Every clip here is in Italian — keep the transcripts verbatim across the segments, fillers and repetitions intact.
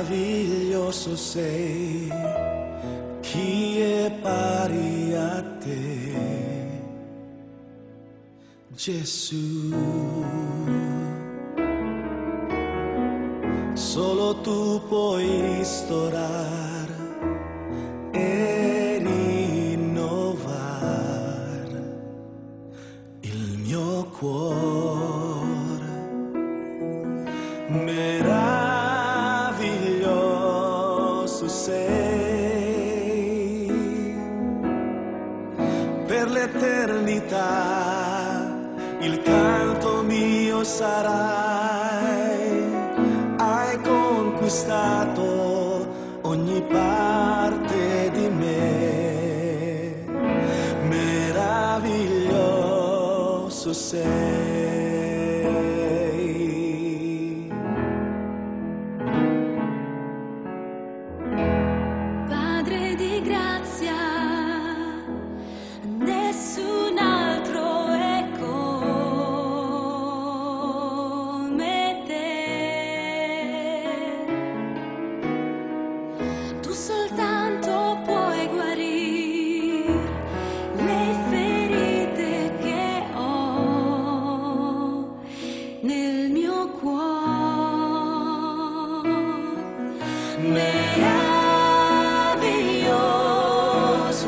Meraviglioso sei, chi è pari a te, Gesù. Solo tu puoi ristorare e rinnovare il mio cuore. Meraviglioso sei, per l'eternità il canto mio sarai. Hai conquistato ogni parte di me, meraviglioso sei. Padre di grazia, nessun altro è come te. Tu soltanto puoi guarire le ferite che ho nel mio cuore. Meraviglioso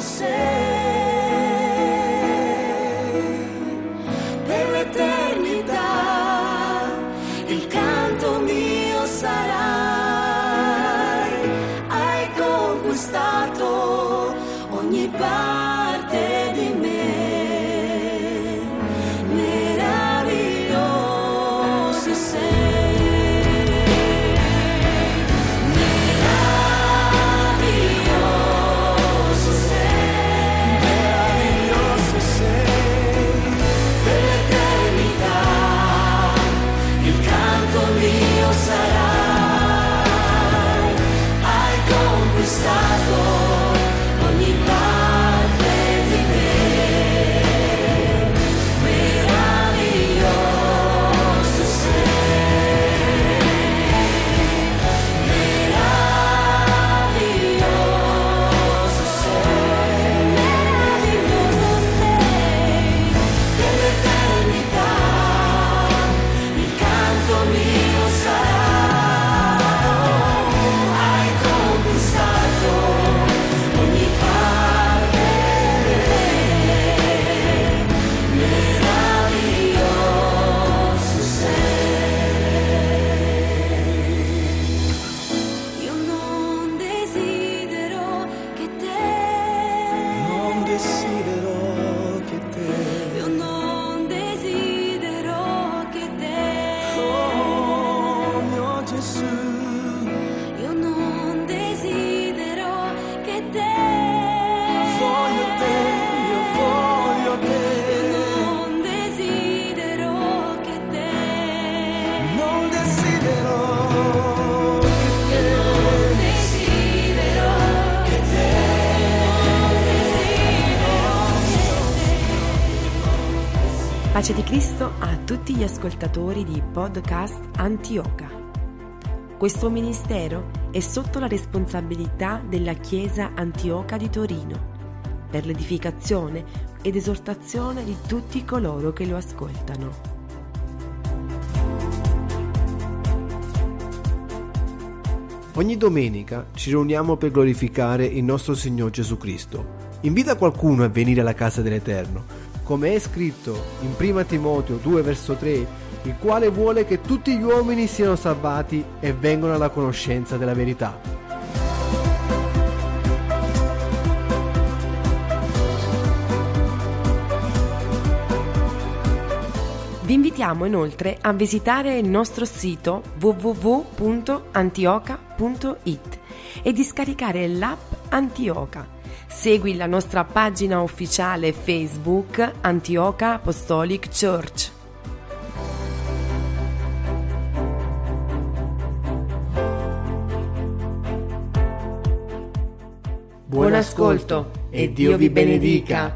sei, per l'eternità il canto mio sarai. Hai conquistato ogni parte di me, meraviglioso sei. Meraviglioso sei, Meraviglioso sei, per l'eternità il canto mio sarai. Hai conquistato ogni parte di me, meraviglioso sei, meraviglioso sei, meraviglioso sei, per l'eternità il canto mio sarai. Hai conquistato ogni parte di me, meraviglioso sei. Io non desidero che te, non desidero che te, io non desidero che te, oh mio Gesù, io non desidero che te, voglio te, io voglio te, non desidero che te, non desidero che non desidero che te, Pace di Cristo a tutti gli ascoltatori di Podcast Antioca. Questo ministero è sotto la responsabilità della Chiesa Antioca di Torino, per l'edificazione ed esortazione di tutti coloro che lo ascoltano. Ogni domenica ci riuniamo per glorificare il nostro Signore Gesù Cristo. Invita qualcuno a venire alla casa dell'Eterno, come è scritto in primo Timoteo due verso tre, il quale vuole che tutti gli uomini siano salvati e vengano alla conoscenza della verità. Vi invitiamo inoltre a visitare il nostro sito w w w punto antioca punto i t e di scaricare l'app Antioca. Segui la nostra pagina ufficiale Facebook Antioca Apostolic Church. Buon ascolto e Dio vi benedica.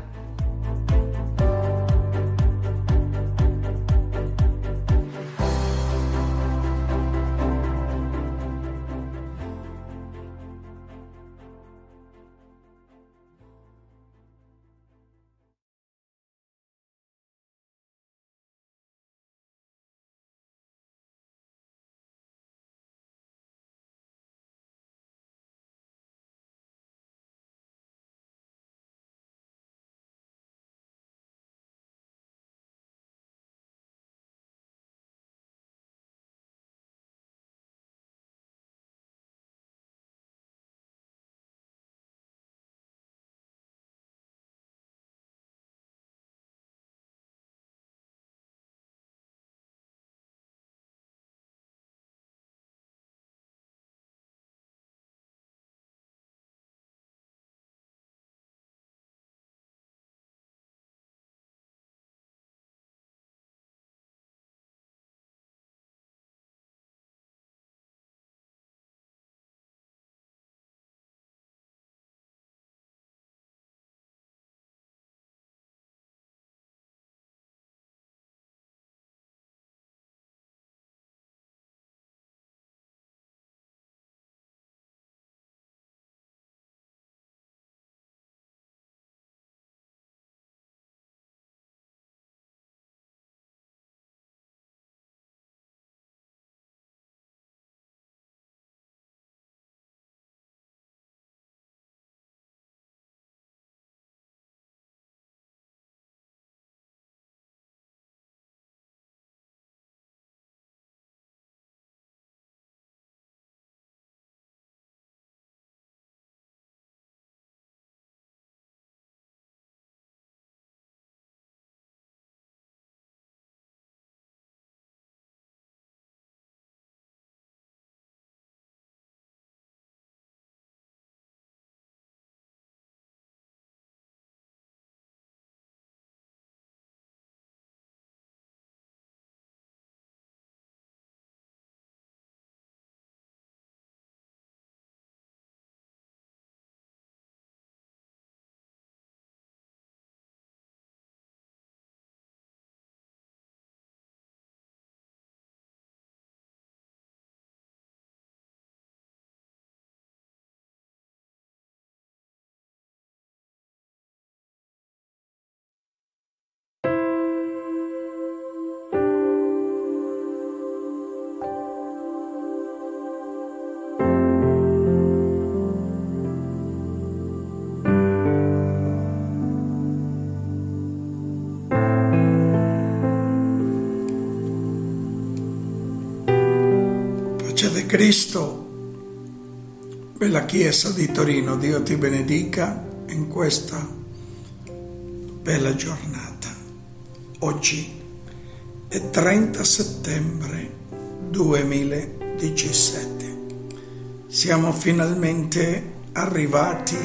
Pace di Cristo, bella Chiesa di Torino, Dio ti benedica in questa bella giornata. Oggi è trenta settembre duemiladiciassette. Siamo finalmente arrivati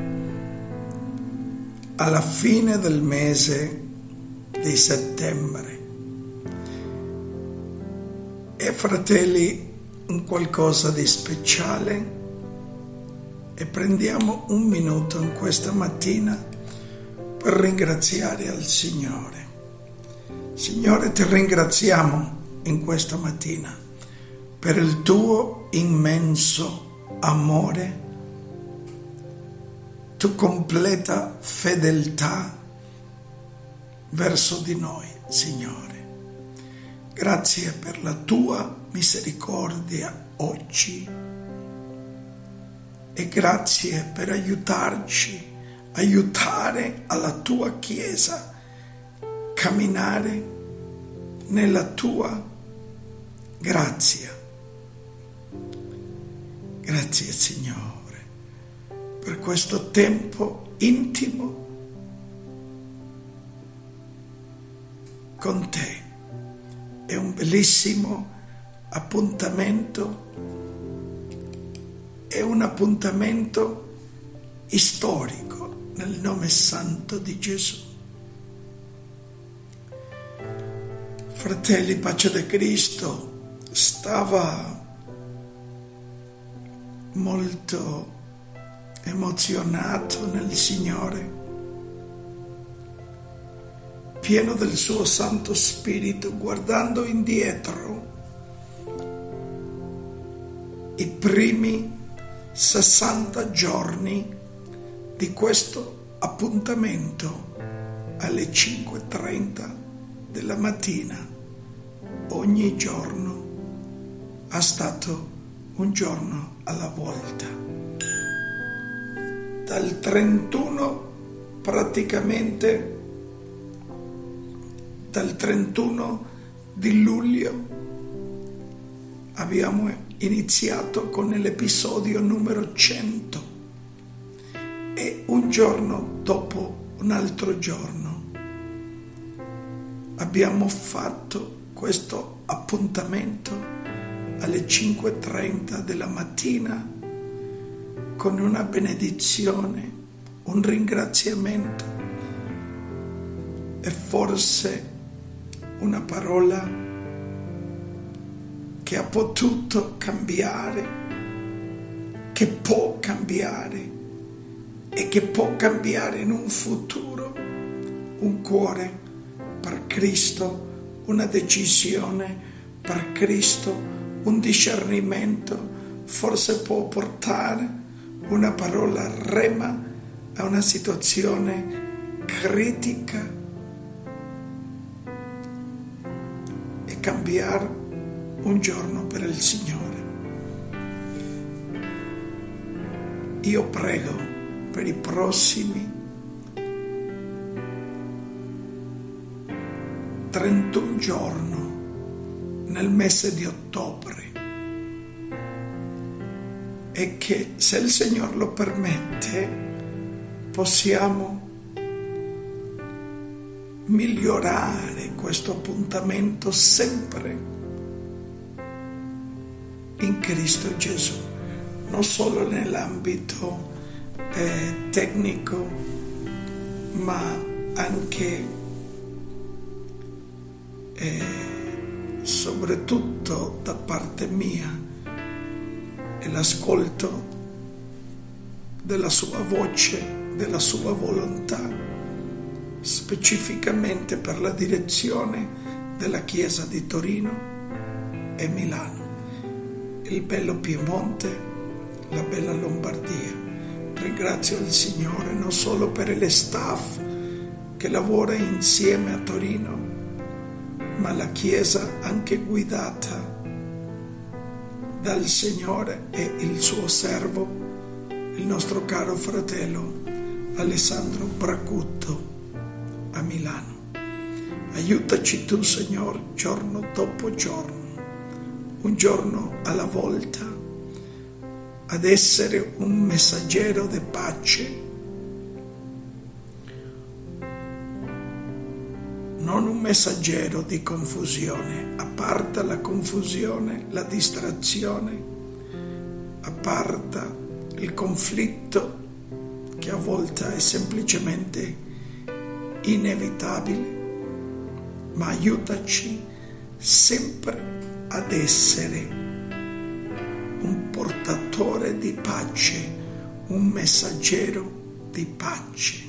alla fine del mese di settembre. E fratelli, un qualcosa di speciale, e prendiamo un minuto in questa mattina per ringraziare al Signore. Signore, ti ringraziamo in questa mattina per il tuo immenso amore, tua completa fedeltà verso di noi, Signore. Grazie per la tua misericordia oggi e grazie per aiutarci, aiutare alla tua Chiesa a camminare nella tua grazia. Grazie Signore per questo tempo intimo con te. È un bellissimo appuntamento, è un appuntamento storico nel nome santo di Gesù. Fratelli, pace di Cristo, stava molto emozionato nel Signore, pieno del suo Santo Spirito, guardando indietro i primi sessanta giorni di questo appuntamento alle cinque e trenta della mattina. Ogni giorno è stato un giorno alla volta. Dal trentuno praticamente dal trentuno di luglio abbiamo iniziato con l'episodio numero cento e un giorno dopo un altro giorno abbiamo fatto questo appuntamento alle cinque e trenta della mattina con una benedizione, un ringraziamento e forse una parola che ha potuto cambiare, che può cambiare e che può cambiare in un futuro un cuore per Cristo, una decisione per Cristo, un discernimento, forse può portare una parola rema a una situazione critica e cambiare un giorno per il Signore. Io prego per i prossimi trentuno giorni nel mese di ottobre e che, se il Signore lo permette, possiamo migliorare questo appuntamento sempre in Cristo Gesù, non solo nell'ambito eh, tecnico, ma anche e soprattutto da parte mia e l'ascolto della sua voce, della sua volontà, specificamente per la direzione della Chiesa di Torino e Milano, il bello Piemonte, la bella Lombardia. Ringrazio il Signore non solo per il staff che lavora insieme a Torino, ma la Chiesa anche guidata dal Signore e il suo servo, il nostro caro fratello Alessandro Bracutto a Milano. Aiutaci tu, Signore, giorno dopo giorno un giorno alla volta, ad essere un messaggero di pace, non un messaggero di confusione. Apparta la confusione, la distrazione, apparta il conflitto che a volte è semplicemente inevitabile, ma aiutaci sempre ad essere un portatore di pace, un messaggero di pace.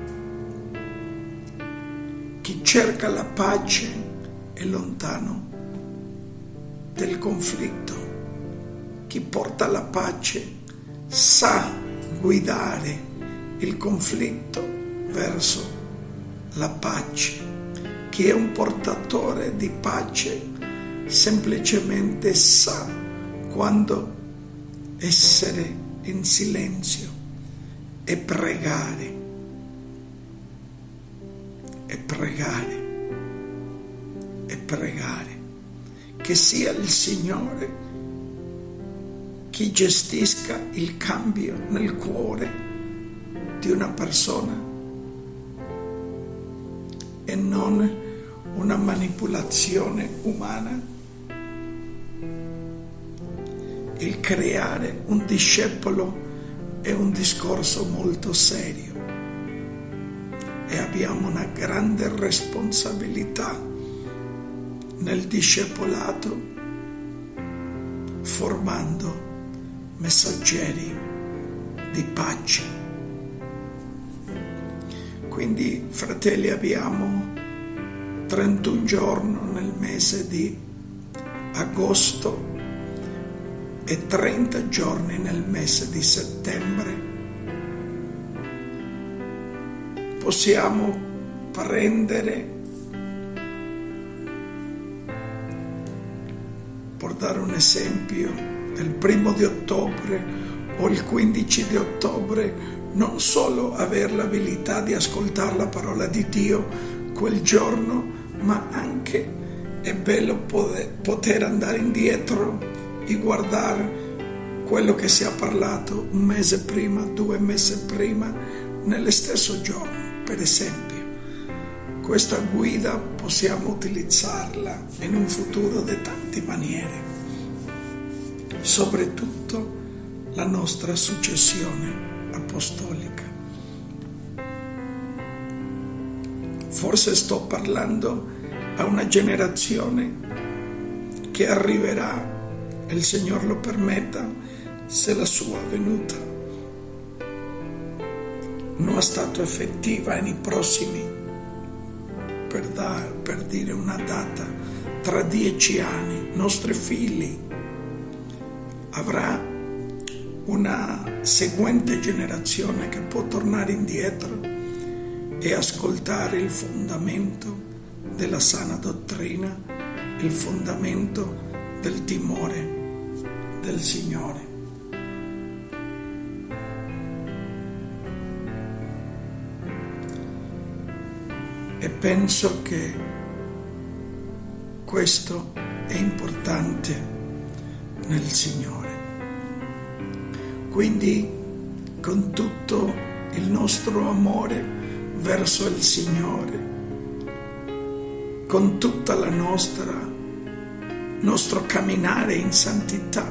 Chi cerca la pace è lontano del conflitto. Chi porta la pace sa guidare il conflitto verso la pace. Chi è un portatore di pace semplicemente sa quando essere in silenzio e pregare. E pregare, e pregare, che sia il Signore chi gestisca il cambio nel cuore di una persona e non una manipolazione umana. Il creare un discepolo è un discorso molto serio. E abbiamo una grande responsabilità nel discepolato, formando messaggeri di pace. Quindi, fratelli, abbiamo trentuno giorni nel mese di agosto e trenta giorni nel mese di settembre. Possiamo prendere, per dare un esempio, il primo di ottobre o il quindici di ottobre, non solo avere l'abilità di ascoltare la parola di Dio quel giorno, ma anche è bello poter, poter andare indietro e guardare quello che si è parlato un mese prima, due mesi prima, nello stesso giorno. Per esempio, questa guida possiamo utilizzarla in un futuro di tante maniere, soprattutto la nostra successione apostolica. Forse sto parlando a una generazione che arriverà, e il Signore lo permetta, se la sua venuta non è stata effettiva nei prossimi, per, da, per dire una data, tra dieci anni, i nostri figli avrà una seguente generazione che può tornare indietro e ascoltare il fondamento della sana dottrina, il fondamento del timore del Signore. E penso che questo è importante nel Signore. Quindi, con tutto il nostro amore verso il Signore, con tutta la nostra nostro camminare in santità,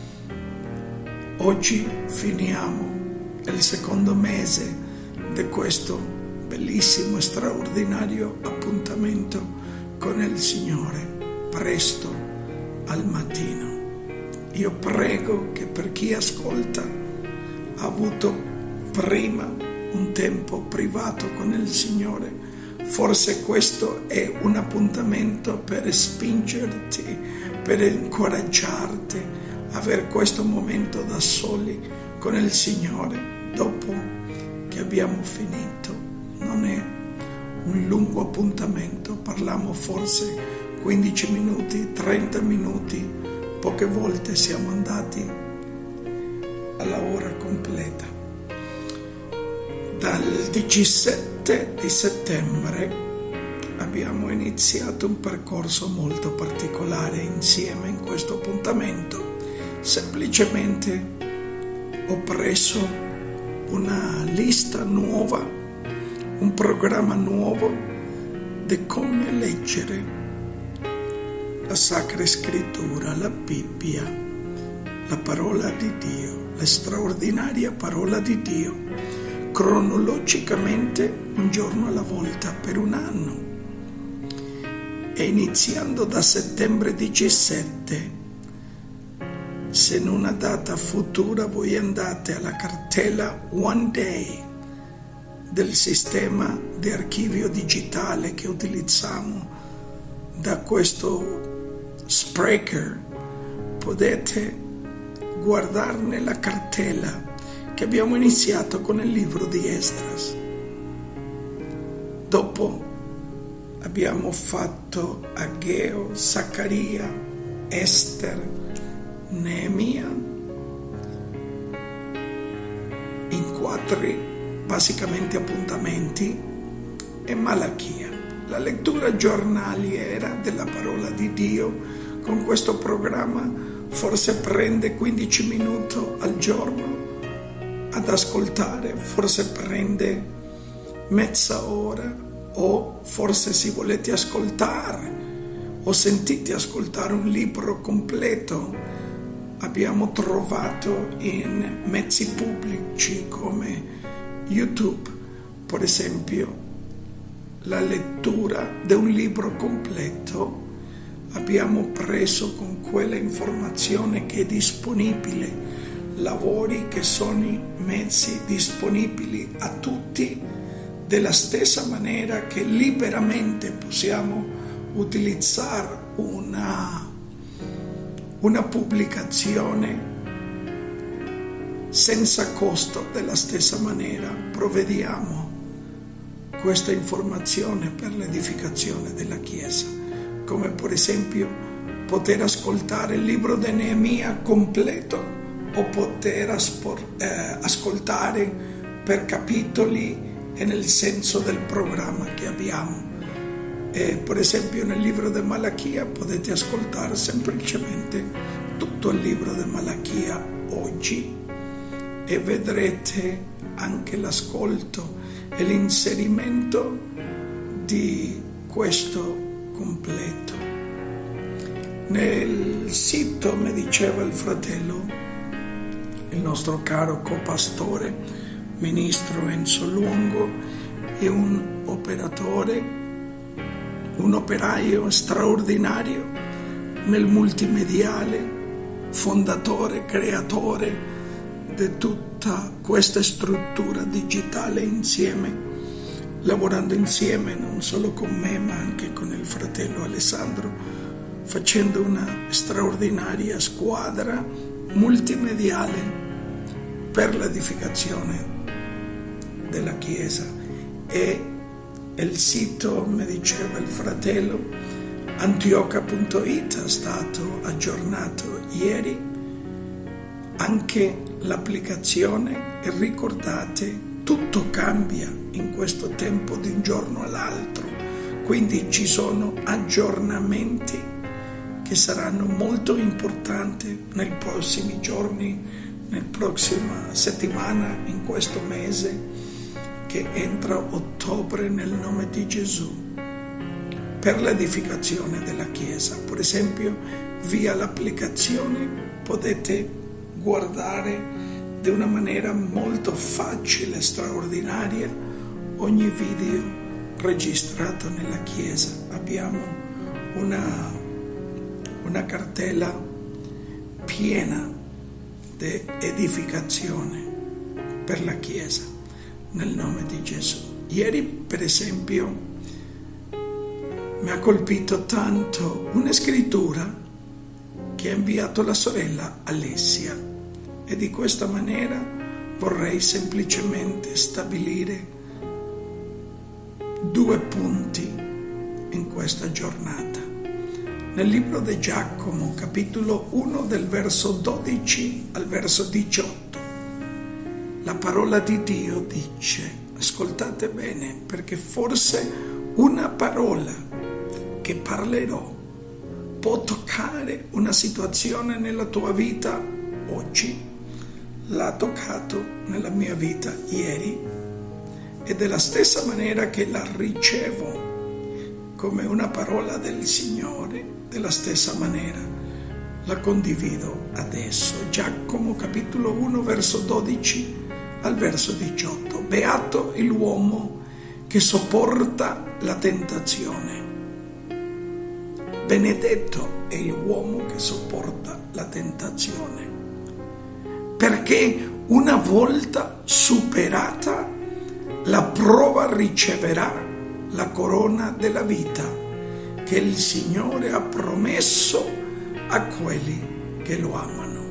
oggi finiamo il secondo mese di questo bellissimo e straordinario appuntamento con il Signore, presto al mattino. Io prego che per chi ascolta ha avuto prima un tempo privato con il Signore, forse questo è un appuntamento per spingerti, per incoraggiarti a avere questo momento da soli con il Signore dopo che abbiamo finito. Non è un lungo appuntamento, parliamo forse quindici minuti, trenta minuti, poche volte siamo andati alla ora completa. Dal diciassette di settembre abbiamo iniziato un percorso molto particolare insieme in questo appuntamento. Semplicemente ho preso una lista nuova, un programma nuovo di come leggere la Sacra Scrittura, la Bibbia, la parola di Dio, la straordinaria parola di Dio, cronologicamente un giorno alla volta per un anno. E iniziando da settembre diciassette, se in una data futura voi andate alla cartella One Day del sistema di archivio digitale che utilizziamo da questo Spreaker, potete guardarne la cartella che abbiamo iniziato con il libro di Esdras. Dopo abbiamo fatto Ageo, Zaccaria, Ester, Neemia, in quattro basicamente appuntamenti, e Malachia. La lettura giornaliera della parola di Dio con questo programma forse prende quindici minuti al giorno ad ascoltare, forse prende mezz'ora, o forse se volete ascoltare o sentite ascoltare un libro completo, abbiamo trovato in mezzi pubblici come YouTube, per esempio, la lettura di un libro completo. Abbiamo preso con quella informazione che è disponibile, lavori che sono i mezzi disponibili a tutti, della stessa maniera che liberamente possiamo utilizzare una, una pubblicazione senza costo. Della stessa maniera provvediamo questa informazione per l'edificazione della Chiesa, come per esempio poter ascoltare il libro di Neemia completo o poter aspor, eh, ascoltare per capitoli e nel senso del programma che abbiamo. E per esempio nel libro di Malachia potete ascoltare semplicemente tutto il libro di Malachia oggi e vedrete anche l'ascolto e l'inserimento di questo completo. Nel sito, mi diceva il fratello, il nostro caro copastore, ministro Enzo Luongo, è un operatore, un operaio straordinario nel multimediale, fondatore, creatore di tutta questa struttura digitale insieme, lavorando insieme non solo con me ma anche con il fratello Alessandro, facendo una straordinaria squadra multimediale per l'edificazione della Chiesa. E il sito, mi diceva il fratello, antioca punto it è stato aggiornato ieri, anche l'applicazione, e ricordate, tutto cambia in questo tempo di un giorno all'altro, quindi ci sono aggiornamenti che saranno molto importanti nei prossimi giorni, nella prossima settimana, in questo mese che entra ottobre, nel nome di Gesù, per l'edificazione della Chiesa. Per esempio, via l'applicazione potete guardare di una maniera molto facile e straordinaria ogni video registrato nella Chiesa. Abbiamo una, una cartella piena di edificazione per la Chiesa, nel nome di Gesù. Ieri, per esempio, mi ha colpito tanto una scrittura che ha inviato la sorella Alessia, e di questa maniera vorrei semplicemente stabilire due punti in questa giornata. Nel libro di Giacomo, capitolo uno, del verso dodici al verso diciotto, la parola di Dio dice, ascoltate bene, perché forse una parola che parlerò può toccare una situazione nella tua vita oggi, l'ha toccato nella mia vita ieri, e della stessa maniera che la ricevo come una parola del Signore, della stessa maniera la condivido adesso. Giacomo capitolo uno verso dodici al verso diciotto. Beato l'uomo che sopporta la tentazione. Benedetto è l'uomo che sopporta la tentazione, perché una volta superata la prova riceverà la corona della vita che il Signore ha promesso a quelli che lo amano.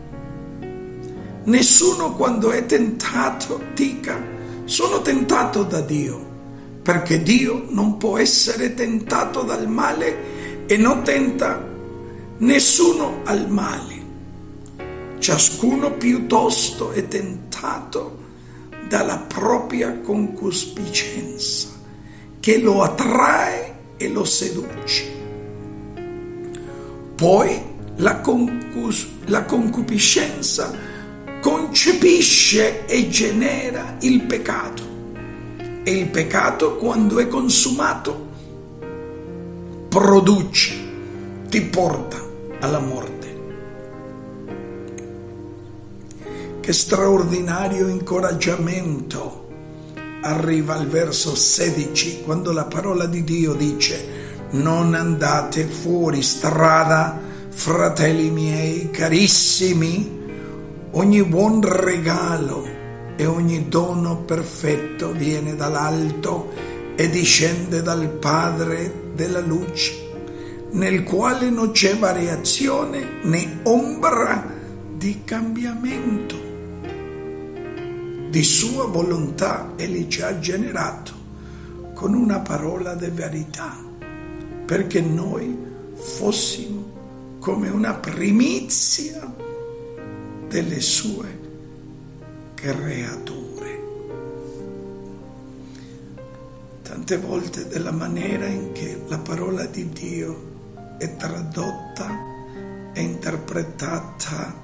Nessuno quando è tentato dica: sono tentato da Dio, perché Dio non può essere tentato dal male e non tenta nessuno al male. Ciascuno piuttosto è tentato dalla propria concupiscenza, che lo attrae e lo seduce. Poi la, concus- la concupiscenza concepisce e genera il peccato, e il peccato, quando è consumato, produce, ti porta alla morte. Che straordinario incoraggiamento arriva al verso sedici, quando la parola di Dio dice: non andate fuori strada, fratelli miei carissimi, ogni buon regalo e ogni dono perfetto viene dall'alto e discende dal Padre della luce, nel quale non c'è variazione né ombra di cambiamento. Di sua volontà egli ci ha generato con una parola di verità, perché noi fossimo come una primizia delle sue creature. Tante volte, della maniera in che la parola di Dio è tradotta e interpretata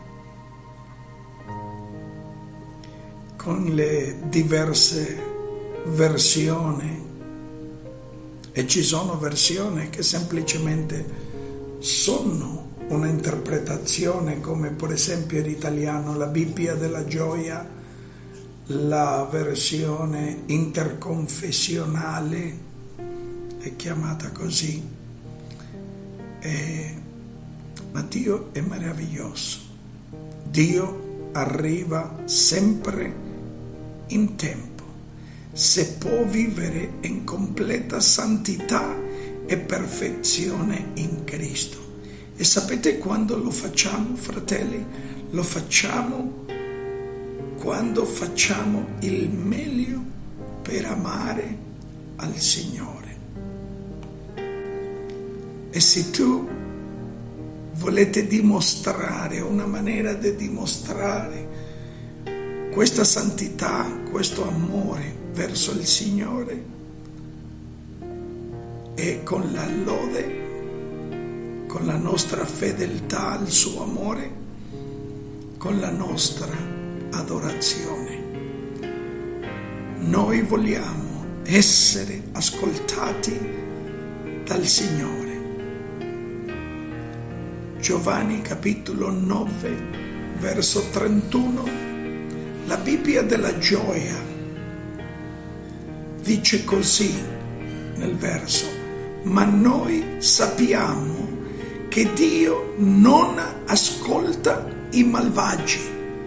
con le diverse versioni, e ci sono versioni che semplicemente sono una interpretazione, come per esempio in italiano la Bibbia della Gioia, la versione interconfessionale è chiamata così. E, ma Dio è meraviglioso. Dio arriva sempre in tempo, se può vivere in completa santità e perfezione in Cristo. E sapete quando lo facciamo, fratelli? Lo facciamo quando facciamo il meglio per amare al Signore. E se tu volete dimostrare, una maniera di dimostrare questa santità, questo amore verso il Signore, e con la lode, con la nostra fedeltà al suo amore, con la nostra adorazione. Noi vogliamo essere ascoltati dal Signore. Giovanni capitolo nove verso trentuno, la Bibbia della Gioia dice così nel verso: ma noi sappiamo che Dio non ascolta i malvagi.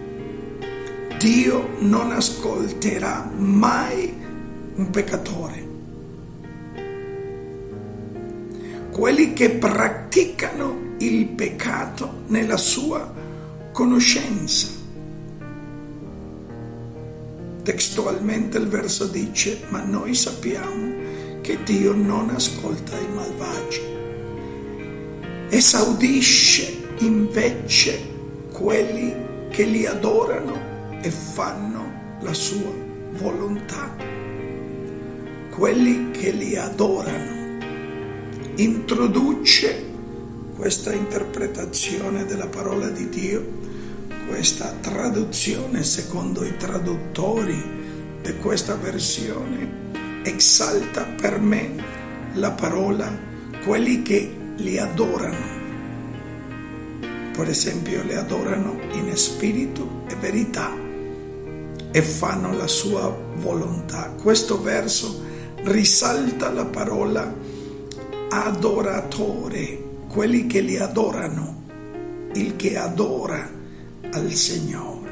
Dio non ascolterà mai un peccatore. Quelli che praticano il peccato nella sua conoscenza. Testualmente il verso dice: ma noi sappiamo che Dio non ascolta i malvagi, esaudisce invece quelli che li adorano e fanno la sua volontà. quelli che li adorano. Introduce questa interpretazione della parola di Dio, questa traduzione secondo i traduttori di questa versione, esalta per me la parola quelli che li adorano. Per esempio, li adorano in spirito e verità e fanno la sua volontà. Questo verso risalta la parola adoratore, quelli che li adorano, il che adora al Signore.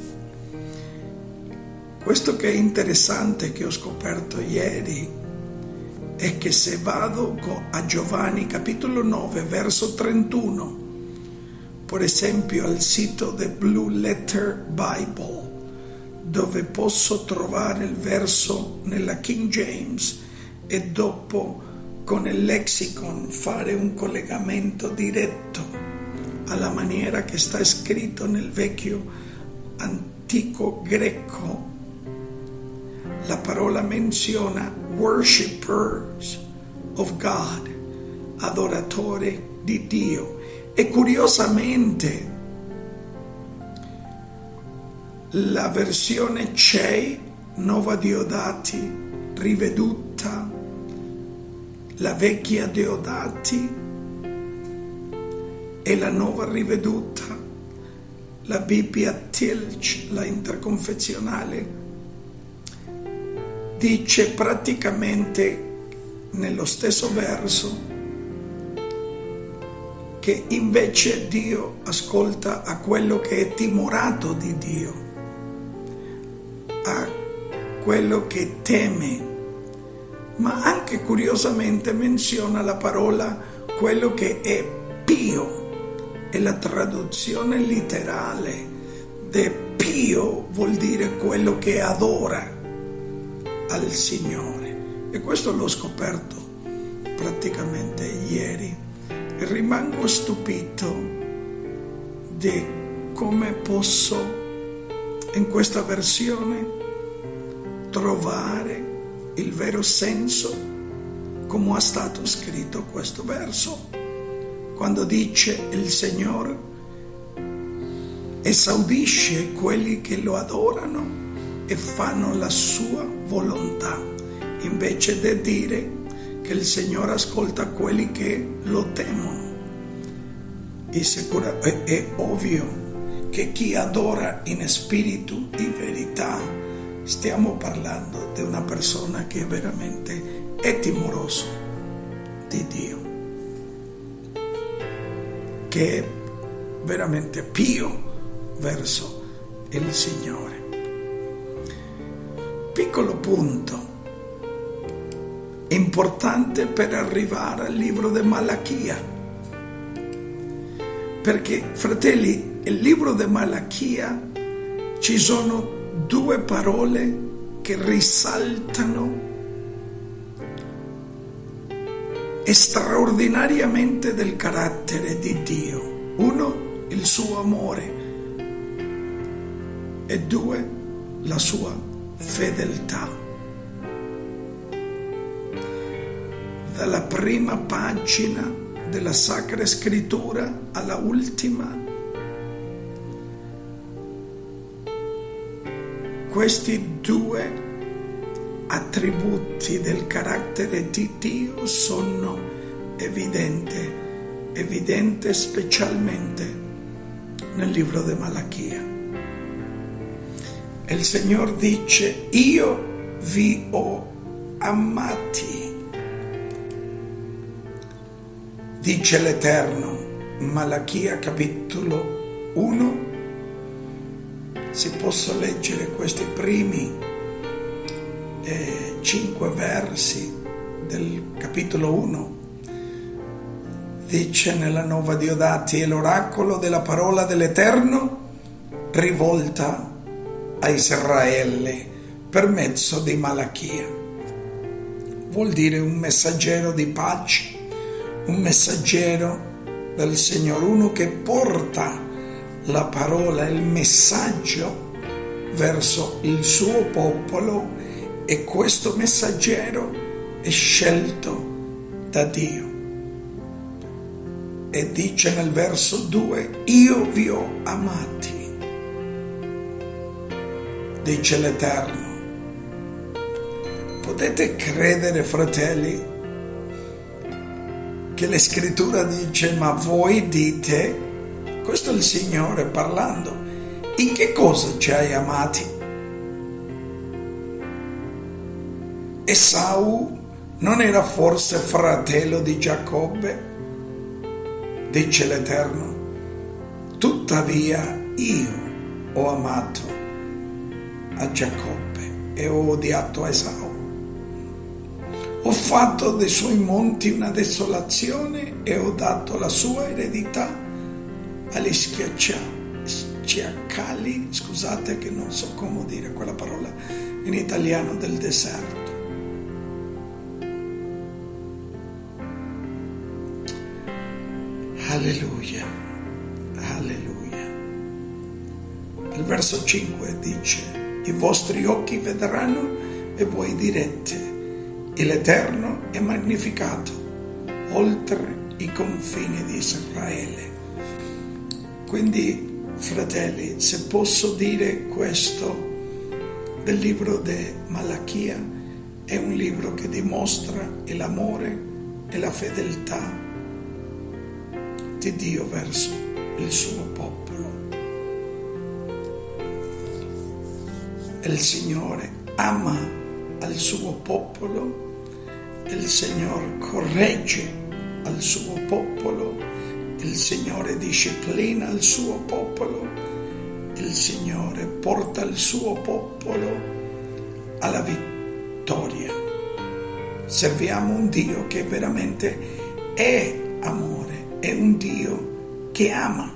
Questo che è interessante, che ho scoperto ieri, è che se vado a Giovanni capitolo nove verso trentuno, per esempio al sito The Blue Letter Bible, dove posso trovare il verso nella King James e dopo con il lexicon fare un collegamento diretto alla maniera che sta scritto nel vecchio antico greco, la parola menziona worshippers of God, adoratori di Dio. E curiosamente la versione C E I, Nuova Diodati riveduta, la vecchia Diodati e la nuova riveduta, la Bibbia Tilch, la interconfezionale, dice praticamente nello stesso verso che invece Dio ascolta a quello che è timorato di Dio, a quello che teme, ma anche curiosamente menziona la parola quello che è pio, e la traduzione letterale di pio vuol dire quello che adora al Signore. E questo l'ho scoperto praticamente ieri. Rimango stupito di come posso in questa versione trovare il vero senso come è stato scritto questo verso, quando dice il Signore esaudisce quelli che lo adorano e fanno la sua volontà, invece di dire che il Signore ascolta quelli che lo temono. E sicura, è, è ovvio che chi adora in spirito e verità, stiamo parlando di una persona che veramente è timoroso di Dio, che è veramente pio verso il Signore. Piccolo punto importante per arrivare al libro di Malachia, perché fratelli, il libro di Malachia ci sono due parole che risaltano straordinariamente del carattere di Dio. Uno, il suo amore, e due, la sua fedeltà. Dalla prima pagina della Sacra Scrittura alla ultima, questi due attributi del carattere di Dio sono evidenti, evidenti specialmente nel libro di Malachia. E il Signore dice: io vi ho amati, dice l'Eterno. Malachia capitolo uno, si possono leggere questi primi eh, cinque versi del capitolo uno. Dice nella Nuova Diodati: è l'oracolo della parola dell'Eterno rivolta a Israele per mezzo di Malachia. Vuol dire un messaggero di pace, un messaggero del Signore, uno che porta la parola, il messaggio verso il suo popolo e questo messaggero è scelto da Dio. E dice nel verso due: io vi ho amati, dice l'Eterno. Potete credere, fratelli, che la scrittura dice: ma voi dite, questo è il Signore parlando, in che cosa ci hai amati? Esau non era forse fratello di Giacobbe? Dice l'Eterno: tuttavia io ho amato a Giacobbe e ho odiato Esau. Ho fatto dei suoi monti una desolazione e ho dato la sua eredità agli schiacciacali, scusate che non so come dire quella parola in italiano, del deserto. Alleluia, alleluia. Il verso cinque dice: i vostri occhi vedranno e voi direte: l'Eterno è magnificato oltre i confini di Israele. Quindi, fratelli, se posso dire questo del libro di Malachia, è un libro che dimostra l'amore e la fedeltà di Dio verso il suo popolo. Il Signore ama al suo popolo, il Signore corregge al suo popolo, il Signore disciplina il suo popolo, il Signore porta il suo popolo alla vittoria. Serviamo un Dio che veramente è amore, è un Dio che ama.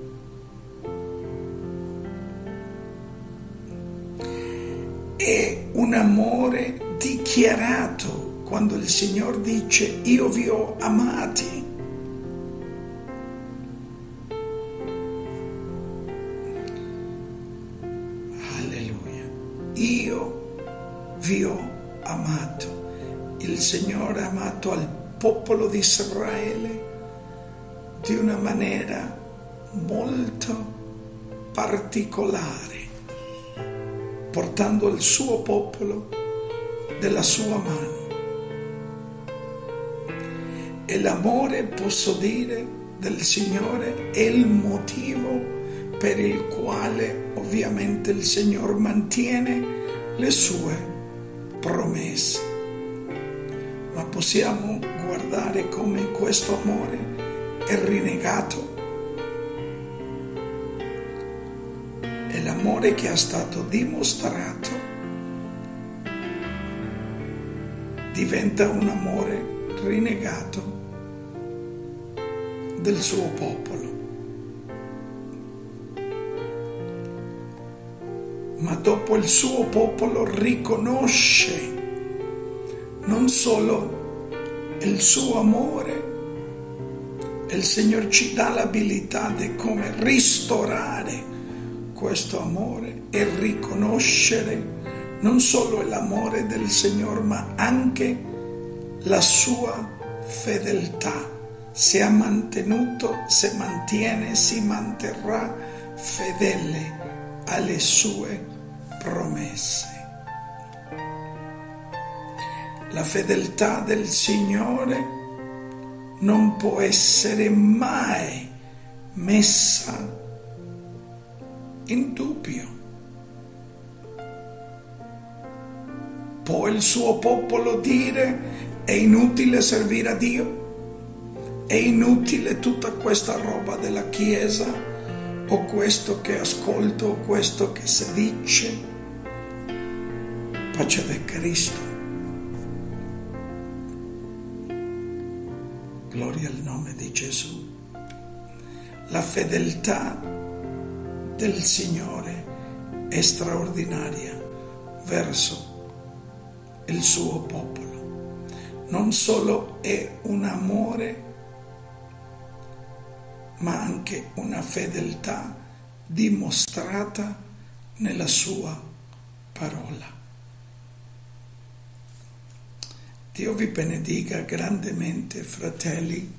È un amore dichiarato quando il Signore dice: io vi ho amati. Alleluia. Io vi ho amato. Il Signore ha amato al popolo di Israele di una maniera molto particolare, portando il suo popolo della sua mano. E l'amore, posso dire, del Signore è il motivo per il quale ovviamente il Signore mantiene le sue promesse. Ma possiamo guardare come questo amore è rinnegato. E l'amore che è stato dimostrato diventa un amore rinnegato del suo popolo. Ma dopo il suo popolo riconosce non solo il suo amore, il Signore ci dà l'abilità di come ristorare questo amore e riconoscere non solo l'amore del Signore, ma anche la sua fedeltà. Si è mantenuto, si mantiene, si manterrà fedele alle sue promesse. La fedeltà del Signore non può essere mai messa in dubbio. Può il suo popolo dire: è inutile servire a Dio? È inutile tutta questa roba della Chiesa, o questo che ascolto, o questo che si dice? Pace di Cristo. Gloria al nome di Gesù. La fedeltà del Signore è straordinaria verso il suo popolo. Non solo è un amore, ma anche una fedeltà dimostrata nella sua parola. Dio vi benedica grandemente, fratelli.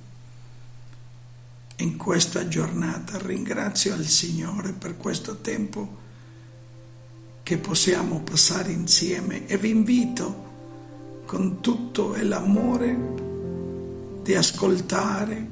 In questa giornata ringrazio il Signore per questo tempo che possiamo passare insieme e vi invito con tutto l'amore di ascoltare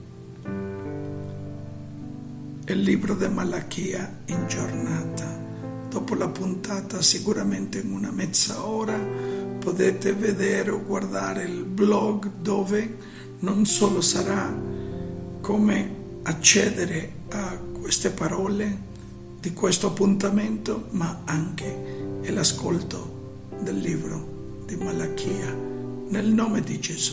il libro di Malachia in giornata. Dopo la puntata, sicuramente in una mezz'ora, potete vedere o guardare il blog dove non solo sarà come accedere a queste parole di questo appuntamento, ma anche l'ascolto del libro di Malachia, nel nome di Gesù.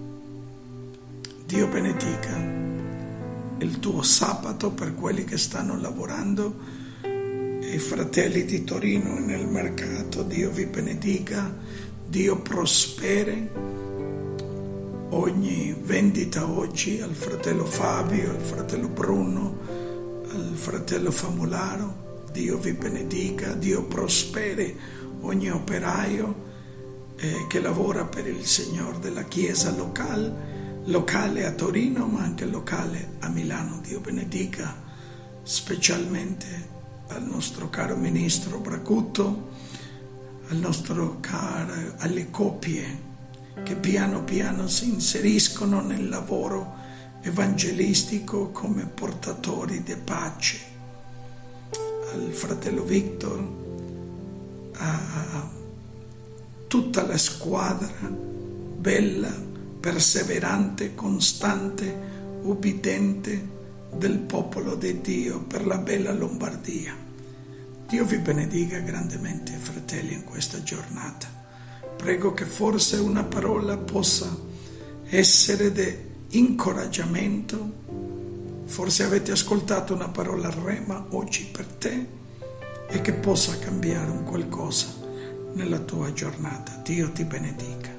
Dio benedica il tuo sabato per quelli che stanno lavorando, e i fratelli di Torino nel mercato, Dio vi benedica, Dio prosperi ogni vendita oggi al fratello Fabio, al fratello Bruno, al fratello Famularo. Dio vi benedica, Dio prosperi ogni operaio eh, che lavora per il Signore della Chiesa locale, locale a Torino, ma anche locale a Milano. Dio benedica specialmente al nostro caro ministro Bracutto, al nostro caro, alle coppie che piano piano si inseriscono nel lavoro evangelistico come portatori di pace, al fratello Victor, a tutta la squadra bella, perseverante, costante, ubbidiente del popolo di Dio per la bella Lombardia. Dio vi benedica grandemente, fratelli, in questa giornata. Prego che forse una parola possa essere di incoraggiamento. Forse avete ascoltato una parola rema oggi per te e che possa cambiare un qualcosa nella tua giornata. Dio ti benedica.